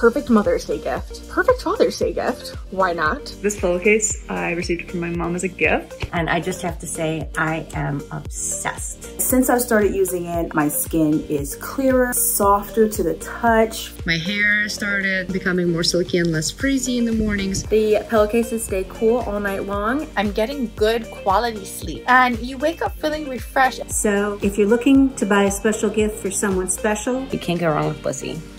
Perfect Mother's Day gift. Perfect Father's Day gift. Why not? This pillowcase, I received it from my mom as a gift. And I just have to say, I am obsessed. Since I started using it, my skin is clearer, softer to the touch. My hair started becoming more silky and less frizzy in the mornings. The pillowcases stay cool all night long. I'm getting good quality sleep. And you wake up feeling refreshed. So if you're looking to buy a special gift for someone special, You can't go wrong with Blissy.